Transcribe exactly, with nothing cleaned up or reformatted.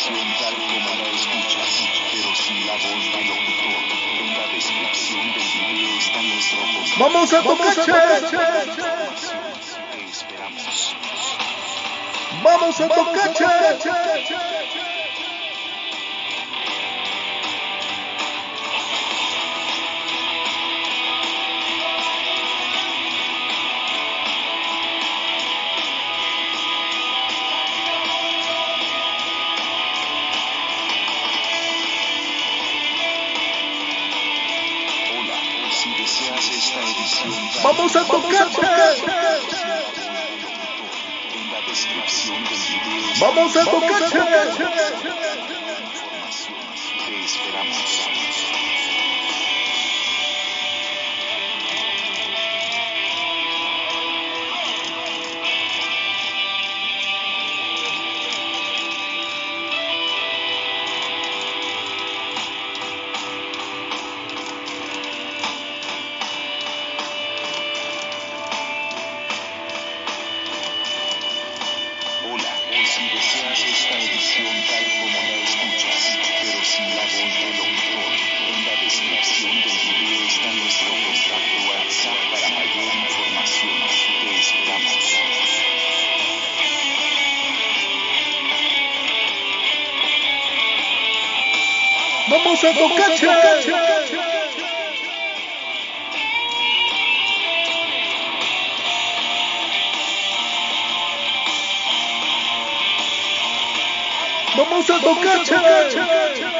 descripción tal como la escuchas, pero sin la voz del locutor. En la descripción del video están los rojos. Vamos a tocar, che. Te esperamos. Vamos a tocar, che. Vamos a tocar, che. En la descripción del video Vamos a tocar, che. te esperamos. Si deseas esta edición tal como la escuchas, pero sin la voz del locutor, en la descripción del video están nuestro contacto WhatsApp para mayor información. Te esperamos. Vamos a tocar, che. Vamos a tocar, che.